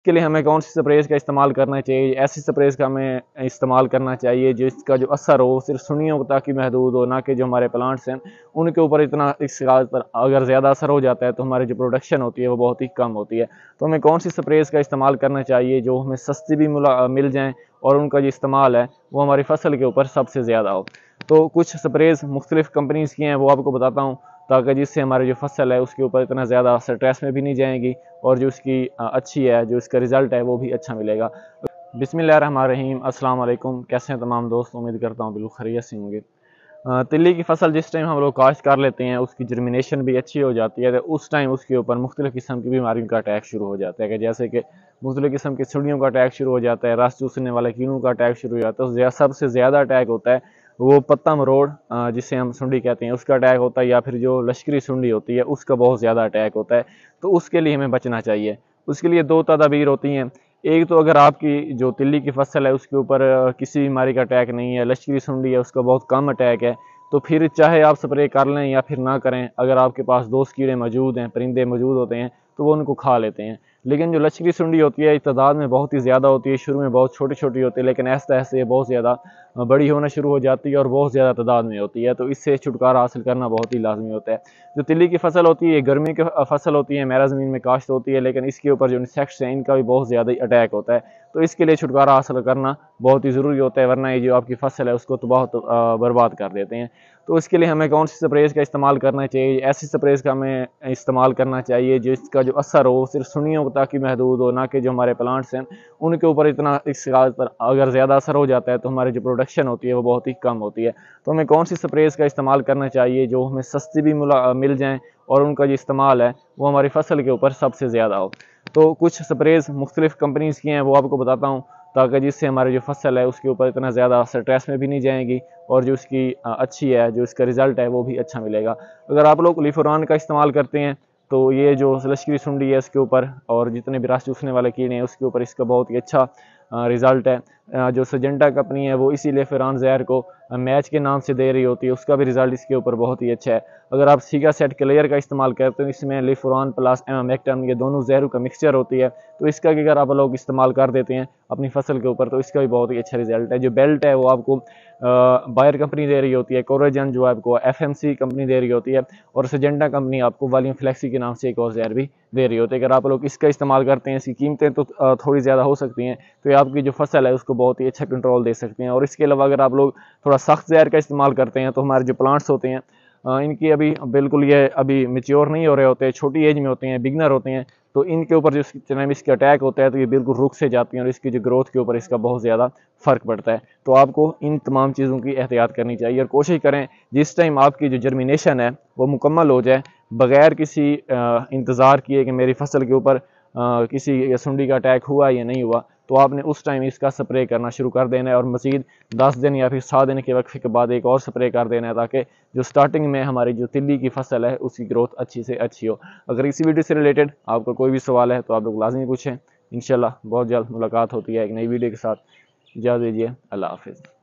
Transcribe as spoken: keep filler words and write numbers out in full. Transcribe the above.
के लिए हमें कौन सी स्प्रेज का इस्तेमाल करना चाहिए। ऐसी स्प्रेज का हमें इस्तेमाल करना चाहिए जिसका जो असर हो सिर्फ सुनियों तक ही महदूद हो, ना कि जो हमारे प्लांट्स हैं उनके ऊपर इतना, इस पर अगर ज़्यादा असर हो जाता है तो हमारी जो प्रोडक्शन होती है वो बहुत ही कम होती है। तो हमें कौन सी स्प्रेज का इस्तेमाल करना चाहिए जो हमें सस्ती भी मिल जाएँ और उनका जो इस्तेमाल है वो हमारी फसल के ऊपर सबसे ज़्यादा हो। तो कुछ स्प्रेज मुख्तलिफ़ कंपनीज़ की हैं, वो आपको बताता हूँ, ताकि जिससे हमारी जो फसल है उसके ऊपर इतना ज़्यादा स्ट्रेस में भी नहीं जाएगी और जो उसकी अच्छी है, जो इसका रिज़ल्ट है वो भी अच्छा मिलेगा। बिस्मिल्लाहिर्रहमानिर्रहीम, अस्सलाम वालेकुम। कैसे हैं तमाम दोस्त? उम्मीद करता हूँ बिल्कुल खैरियत से होंगे। तिल्ली की फसल जिस टाइम हम लोग काश्त कर लेते हैं उसकी जर्मिनेशन भी अच्छी हो जाती है, तो उस टाइम उसके ऊपर मुख्तलिफ़ किस्म की बीमारियों का अटैक शुरू हो जाता है, कि जैसे कि मुख्तलिफ़ किस्म की सुड़ियों का अटैक शुरू हो जाता है, रस चूसने वाले कीड़ों का अटैक शुरू हो जाता है। सबसे ज़्यादा अटैक होता है वो पत्ता मरोड़ जिसे हम सुंडी कहते हैं उसका अटैक होता है, या फिर जो लश्करी सुंडी होती है उसका बहुत ज़्यादा अटैक होता है। तो उसके लिए हमें बचना चाहिए। उसके लिए दो तदाबीर होती हैं। एक तो अगर आपकी जो तिल्ली की फसल है उसके ऊपर किसी बीमारी का अटैक नहीं है, लश्करी सुंडी है उसका बहुत कम अटैक है, तो फिर चाहे आप स्प्रे कर लें या फिर ना करें, अगर आपके पास दोस्त कीड़े मौजूद हैं, परिंदे मौजूद होते हैं तो वो उनको खा लेते हैं। लेकिन जो लश्करी सुंडी होती है तादाद में बहुत ही ज़्यादा होती है, शुरू में बहुत छोटी छोटी होती है, लेकिन ऐसे ऐसे ये बहुत ज़्यादा बड़ी होना शुरू हो जाती है और बहुत ज़्यादा तादाद में होती है। तो इससे छुटकारा हासिल करना बहुत ही लाजमी होता है। जो तिल्ली की फसल होती है ये गर्मी की फसल होती है, मेरा ज़मीन में काश्त होती है, लेकिन इसके ऊपर जो इंसेक्ट्स हैं इनका भी बहुत ज़्यादा अटैक होता है। तो इसके लिए छुटकारा हासिल करना बहुत ही ज़रूरी होता है, वरना ये जो आपकी फसल है उसको तबाह बर्बाद कर देते हैं। तो इसके लिए हमें कौन सी स्प्रेज का इस्तेमाल करना चाहिए। ऐसी स्प्रेज का हमें इस्तेमाल करना चाहिए जिसका जो असर हो सिर्फ सुनियों तक ही महदूद हो, ना कि जो हमारे प्लांट्स हैं उनके ऊपर इतना, इस पर अगर ज़्यादा असर हो जाता है तो हमारी जो प्रोडक्शन होती है वो बहुत ही कम होती है। तो हमें कौन सी स्प्रेज का इस्तेमाल करना चाहिए जो हमें सस्ती भी मिल जाएँ और उनका जो इस्तेमाल है वो हमारी फसल के ऊपर सबसे ज़्यादा हो। तो कुछ स्प्रेज मुख्तलिफ़ कंपनीज़ की हैं, वो आपको बताता हूँ, ताकि जिससे हमारी जो फसल है उसके ऊपर इतना ज़्यादा स्ट्रेस में भी नहीं जाएगी और जो उसकी अच्छी है, जो इसका रिज़ल्ट है वो भी अच्छा मिलेगा। अगर आप लोग लीफोरान का इस्तेमाल करते हैं तो ये जो लश्करी सुंडी है इसके ऊपर और जितने भी रस चूसने वाले कीड़े हैं उसके ऊपर इसका बहुत ही अच्छा रिज़ल्ट है। जो सजेंटा कंपनी है वो इसी लीफोरान जहर को मैच के नाम से दे रही होती है, उसका भी रिज़ल्ट इसके ऊपर बहुत ही अच्छा है। अगर आप सीगा सेट क्लियर का इस्तेमाल करते हो, इसमें लीफोरान प्लस एमामेक्टम ये दोनों जहरों का मिक्सचर होती है, तो इसका अगर आप लोग इस्तेमाल कर देते हैं अपनी फसल के ऊपर तो इसका भी बहुत ही अच्छा रिजल्ट है। जो बेल्ट है वो आपको बायर कंपनी दे रही होती है, कोरोजन जो आपको एफएमसी कंपनी दे रही होती है, और सजेंटा कंपनी आपको वॉल्यूम फ्लेक्सी के नाम से एक और जहर भी दे रही होती है। अगर आप लोग इसका इस्तेमाल करते हैं, इसकी कीमतें तो थोड़ी ज़्यादा हो सकती हैं, तो ये आपकी जो फसल है उसको बहुत ही अच्छा कंट्रोल दे सकते हैं। और इसके अलावा अगर आप लोग थोड़ा सख्त जहर का इस्तेमाल करते हैं तो हमारे जो प्लांट्स होते हैं इनकी अभी बिल्कुल ये अभी मेच्योर नहीं हो रहे होते हैं, छोटी एज में होते हैं, बिगनर होते हैं, तो इनके ऊपर जो चनाम इसका अटैक होता है तो ये बिल्कुल रुक से जाती हैं और इसकी जो ग्रोथ के ऊपर इसका बहुत ज़्यादा फ़र्क पड़ता है। तो आपको इन तमाम चीज़ों की एहतियात करनी चाहिए और कोशिश करें जिस टाइम आपकी जो जर्मिनेशन है वो मुकम्मल हो जाए, बग़ैर किसी इंतज़ार किए कि मेरी फसल के ऊपर किसी सुंडी का अटैक हुआ या नहीं हुआ, तो आपने उस टाइम इसका स्प्रे करना शुरू कर देना है और मज़ीद दस दिन या फिर सात दिन के वक्फे के बाद एक और स्प्रे कर देना है, ताकि जो स्टार्टिंग में हमारी जो तिल्ली की फसल है उसकी ग्रोथ अच्छी से अच्छी हो। अगर इसी वीडियो से रिलेटेड आपका कोई भी सवाल है तो आप लोग लाजमी पूछें। इंशाल्लाह बहुत जल्द मुलाकात होती है एक नई वीडियो के साथ। इजाज़त दीजिए, अल्लाह हाफ़िज़।